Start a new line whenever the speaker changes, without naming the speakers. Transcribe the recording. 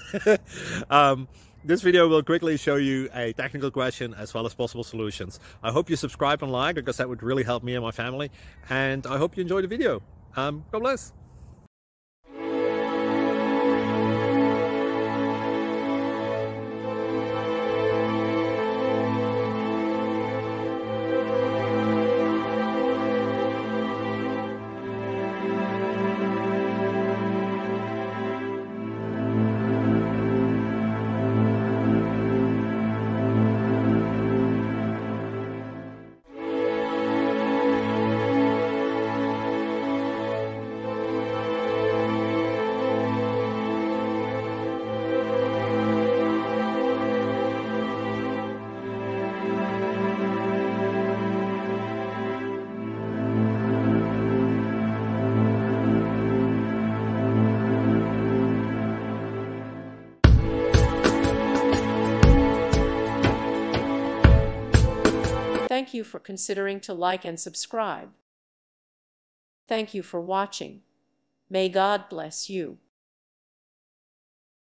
This video will quickly show you a technical question as well as possible solutions. I hope you subscribe and like, because that would really help me and my family. And I hope you enjoy the video. God bless.
Thank you for considering to like and subscribe. Thank you for watching. May God bless you.